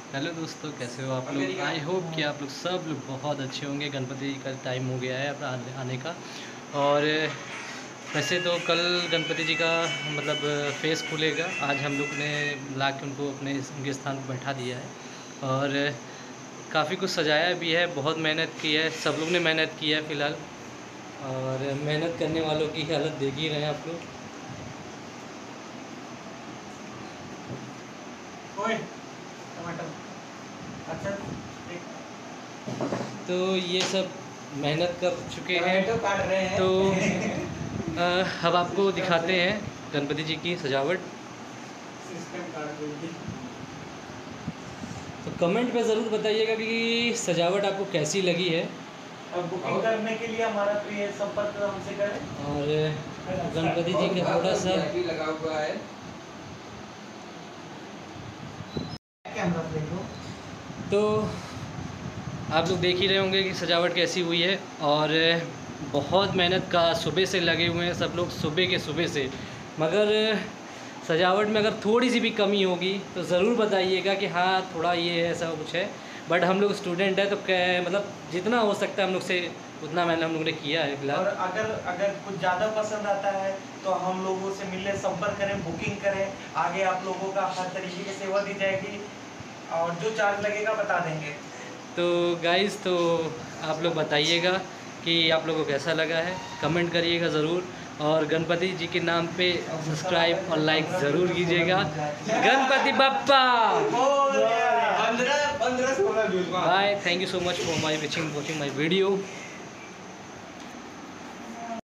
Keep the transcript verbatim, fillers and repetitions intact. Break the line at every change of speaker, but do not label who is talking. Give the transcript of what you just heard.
Hello दोस्तों, कैसे हो आप लोग। आई होप कि आप लोग सब लोग बहुत अच्छे होंगे। गणपति जी का टाइम हो गया है अपना आने का। और वैसे तो कल गणपति जी का मतलब फेस खुलेगा। आज हम लोग ने ला के उनको अपने उनके स्थान पर बैठा दिया है और काफ़ी कुछ सजाया भी है। बहुत मेहनत की है, सब लोग ने मेहनत की है फ़िलहाल। और मेहनत करने वालों की हालत देख ही रहे हैं आप लोग।
अच्छा,
तो ये सब मेहनत कर चुके हैं,
तो काट रहे हैं।
तो आ, अब आपको दिखाते हैं गणपति जी की सजावट। तो कमेंट पे ज़रूर बताइएगा कि सजावट आपको कैसी लगी है।
अब बुकिंग करने के लिए हमारा प्रिय संपर्क हमसे करें।
और गणपति जी का थोड़ा सा
लगा हुआ है। कैमरा देखो।
तो आप लोग देख ही रहे होंगे कि सजावट कैसी हुई है। और बहुत मेहनत का सुबह से लगे हुए हैं सब लोग, सुबह के सुबह से। मगर सजावट में अगर थोड़ी सी भी कमी होगी तो ज़रूर बताइएगा कि हाँ थोड़ा ये ऐसा कुछ है। बट हम लोग स्टूडेंट है तो क्या मतलब जितना हो सकता है हम लोग से उतना मैंने हम लोग ने किया है फिलहाल।
और अगर अगर कुछ ज़्यादा पसंद आता है तो हम लोगों से मिलने संपर्क करें, बुकिंग करें। आगे आप लोगों का हर तरीके की सेवा दी जाएगी और जो चार्ज लगेगा बता देंगे।
तो गाइस, तो आप लोग बताइएगा कि आप लोगों को कैसा लगा है, कमेंट करिएगा ज़रूर। और गणपति जी के नाम पे सब्सक्राइब और लाइक ज़रूर कीजिएगा। Ganpati Bappa bye. Thank you so much for my watching watching my video.